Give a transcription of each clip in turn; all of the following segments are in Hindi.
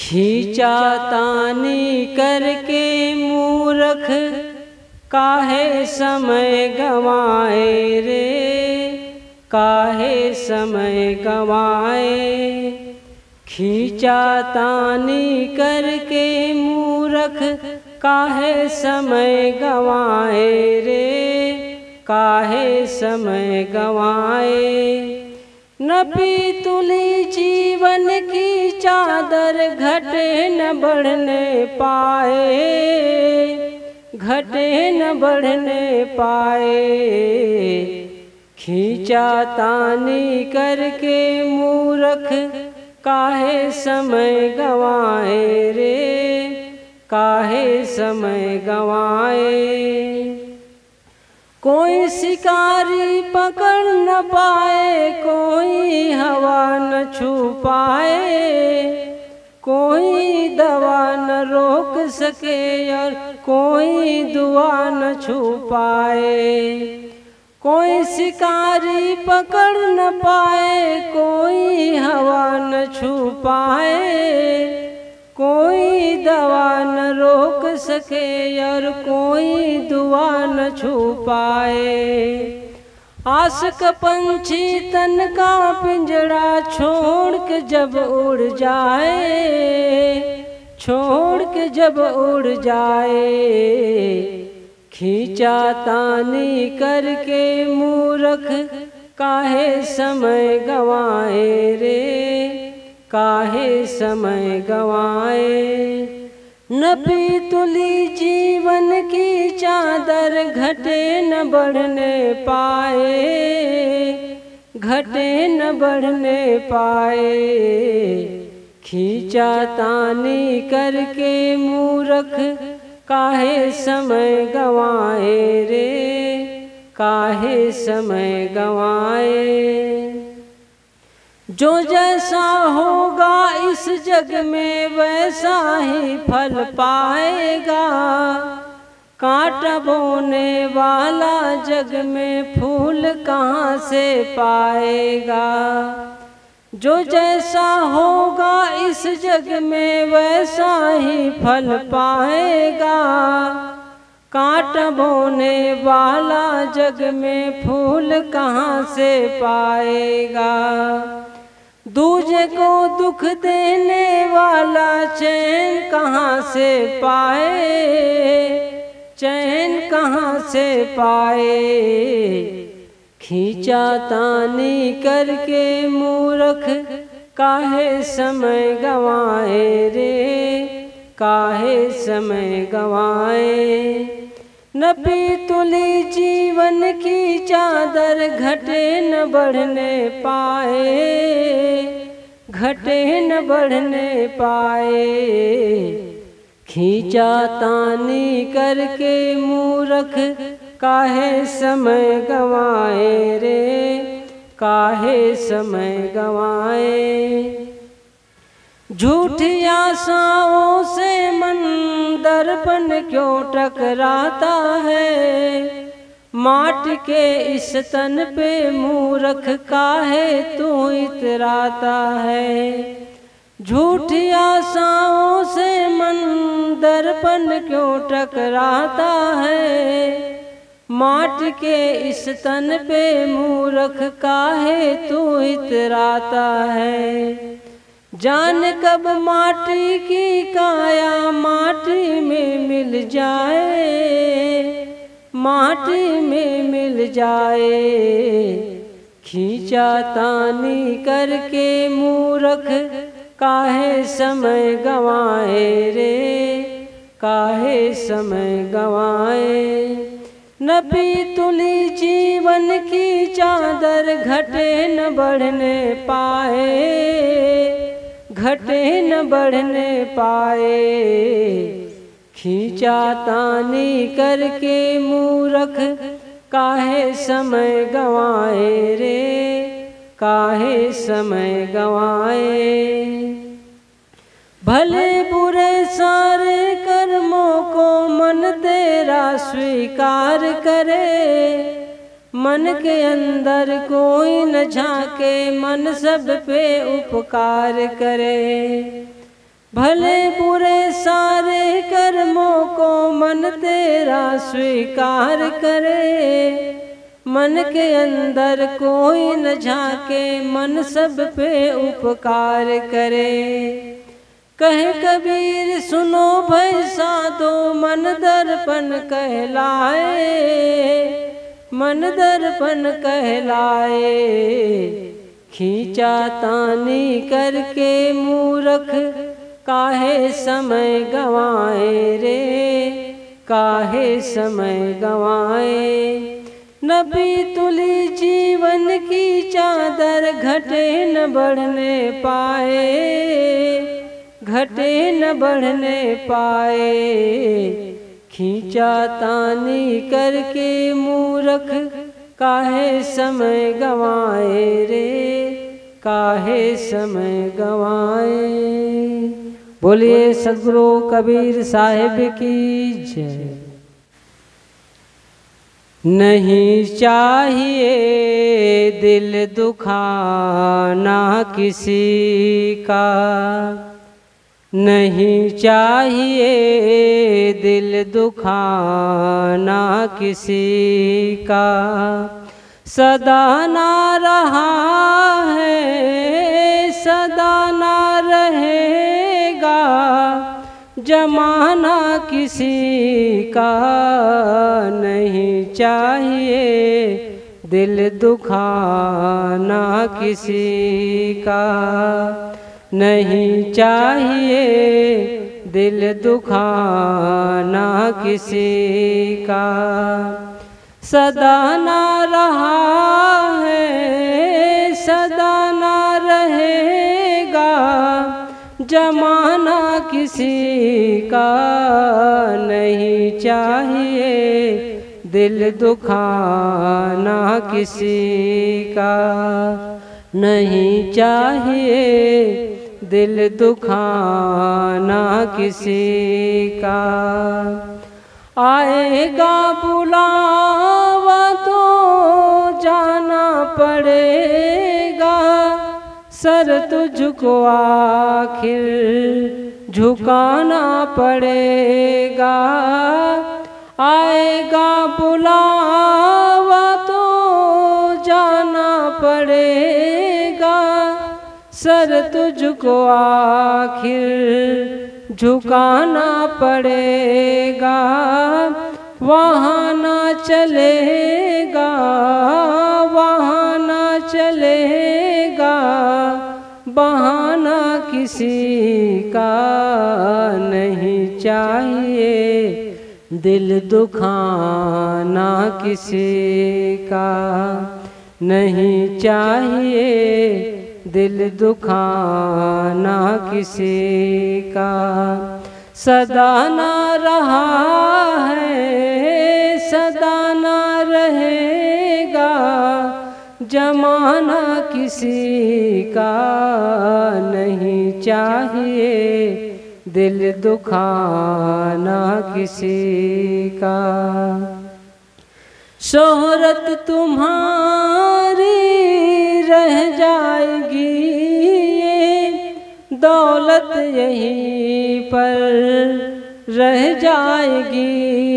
खींचा तानी करके मूरख काहे समय गवाए रे, काहे समय गवाए। खींचा तानी करके मूरख काहे समय गवाए रे, काहे समय गवाए। न पीतुली जीवन की चादर घटे न बढ़ने पाए, घटे न बढ़ने पाए। खींचा तानी करके मूरख काहे समय गवाए रे, काहे समय गवाए। कोई शिकारी पकड़ न पाए, कोई हवा न छू पाए, कोई दवा न रोक सके और कोई दुआ न छू पाए। कोई शिकारी पकड़ न पाए, कोई हवा न छू पाए, कोई दवा न रोक सके और कोई दुआ न छू पाए। आशिक पंछी तन का पिंजड़ा छोड़ के जब उड़ जाए, छोड़ के जब उड़ जाए। खींचा तानी करके मूरख काहे समय गवाए रे, काहे समय गवाए। न पीतुली जीवन की चादर घटे न बढ़ने पाए, घटे न बढ़ने पाए। खींचा तानी करके मूरख काहे समय गवाए रे, काहे समय गवाए। जो जैसा होगा इस जग में वैसा ही फल पाएगा। कांटा बोने वाला जग में फूल कहाँ से पाएगा। जो जैसा होगा इस जग में वैसा ही फल पाएगा। कांटा बोने वाला जग में फूल कहाँ से पाएगा। दूजे को दुख देने वाला चैन कहाँ से पाए, चैन कहाँ से पाए। खींचा तानी करके मूरख काहे समय गवाए रे, काहे समय गवाए। न पीतुली जीवन की चादर घटे न बढ़ने पाए, घटे न बढ़ने पाए। खींचा तानी करके मूरख काहे समय गवाए रे, काहे समय गवाए। झूठी आशाओं से मन दर्पण क्यों टकराता है। माटी के इस तन पे मूरख काहे तू इतराता है। झूठी आशाओं से मन दर्पण क्यों टकराता है। माटी के इस तन पे मूरख काहे तू इतराता है। जान कब माटी की काया माटी में मिल जाए, माटी में मिल जाए। खींचा तानी करके मूरख काहे समय गवाए रे, काहे समय गवाए। न पीतुली जीवन की चादर घटे न बढ़ने पाए, घटे न बढ़ने पाए। खींचा तानी करके मूरख काहे समय गवाए रे, काहे समय गवाए। भले बुरे सारे कर्मों को मन तेरा स्वीकार करे। मन के अंदर कोई न झांके, मन सब पे उपकार करे। भले बुरे सारे कर्मों को मन तेरा स्वीकार करे, मन के अंदर कोई न झाके, मन सब पे उपकार करे। कहे कबीर सुनो भाई साधो, मन दर्पण कहलाए, मन दर्पण कहलाए। खींचा तानी करके मूर्ख, काहे समय गवाए रे, काहे समय गवाए। नबी तुली जीवन की चादर, घटे न बढ़ने पाए, घटे न बढ़ने पाए। खींचा तानी करके मूर्ख, काहे समय गवाए रे, काहे समय गवाए। बोलिए सद्गुरु कबीर साहिब की जय। नहीं चाहिए दिल दुखाना किसी का, नहीं चाहिए दिल दुखाना किसी का। सदा ना रहा है, सदा ना रहेगा, जमाना किसी का। नहीं चाहिए दिल दुखाना किसी का, नहीं चाहिए दिल दुखाना किसी का। सदा ना रहा है, सदा ना रहेगा, जमाना किसी का। नहीं चाहिए दिल दुखाना किसी का, नहीं चाहिए दिल दुखाना किसी का। आएगा बुलावा तो जाना पड़ेगा, सर तुझको आखिर झुकाना पड़ेगा। आएगा बुलावा तो जाना पड़ेगा, सर तुझको आखिर झुकाना पड़ेगा। वहाँ ना चलेगा, वहाँ ना चलेगा, बहाना किसी का। नहीं चाहिए दिल दुखाना किसी का, नहीं चाहिए दिल दुखाना किसी का। सदा ना रहा है, सदा ना रहेगा, जमाना किसी का। नहीं चाहिए दिल दुखाना किसी का। शोहरत तुम्हारी रह जाएगी, ये दौलत यहीं पर रह जाएगी।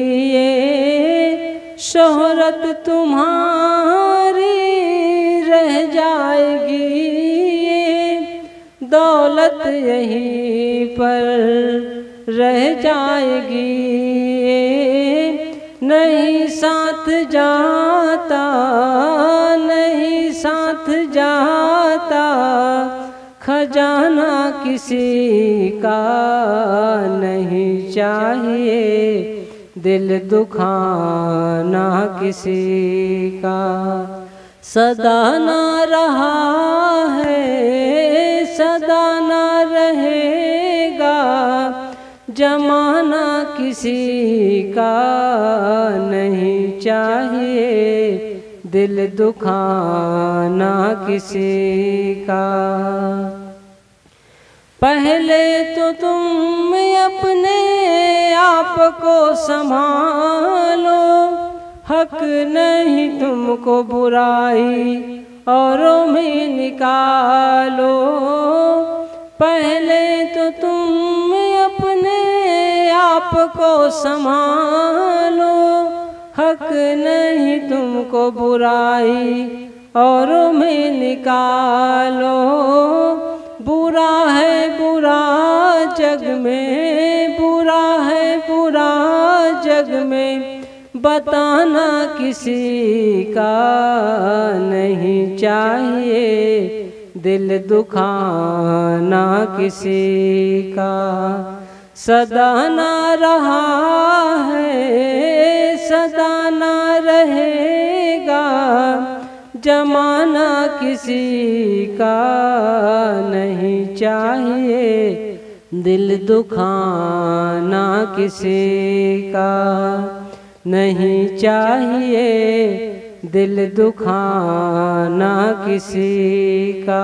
ये शोहरत तुम्हारी रह जाएगी, ये दौलत यहीं पर रह जाएगी। नहीं साथ जाता, नहीं साथ जाता, खजाना किसी का। नहीं चाहिए दिल दुखाना किसी का। सदा ना रहा है, सदा ना रहेगा, जमाना किसी का। नहीं चाहिए दिल दुखाना किसी का। पहले तो तुम अपने आप को संभालो, हक नहीं तुमको बुराई औरों में निकालो। पहले तो तुम आपको संभालो, हक नहीं तुमको बुराई औरों में निकालो। बुरा है बुरा जग में, बुरा है बुरा जग में, बताना किसी का नहीं चाहिए, दिल दुखाना किसी का। सदा ना रहा है सदा ना रहेगा, जमाना किसी का नहीं चाहिए, दिल दुखाना किसी का नहीं चाहिए, दिल दुखाना किसी का।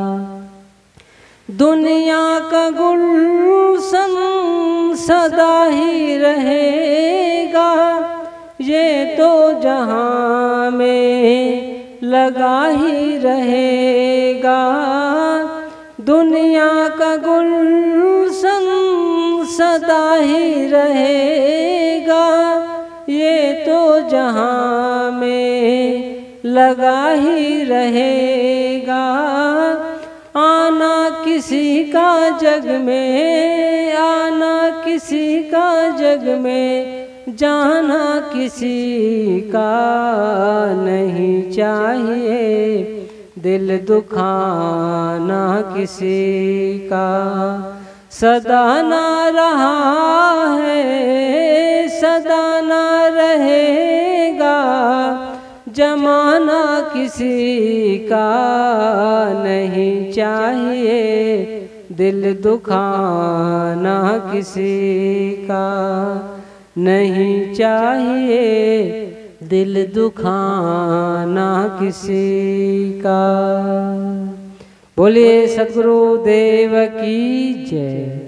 दुनिया का गुलशन सदा ही रहेगा, ये तो जहां में लगा ही रहेगा। दुनिया का गुलशन सदा ही रहेगा, ये तो जहां में लगा ही रहेगा। आना किसी का जग में, आना किसी का जग में, जाना किसी का नहीं चाहिए, दिल दुखाना किसी का। सदा ना रहा है सदा ना रहेगा, जमाना किसी का नहीं चाहिए, दिल दुखाना किसी का नहीं चाहिए, दिल दुखाना किसी का। बोलिए सद्गुरु देव की जय।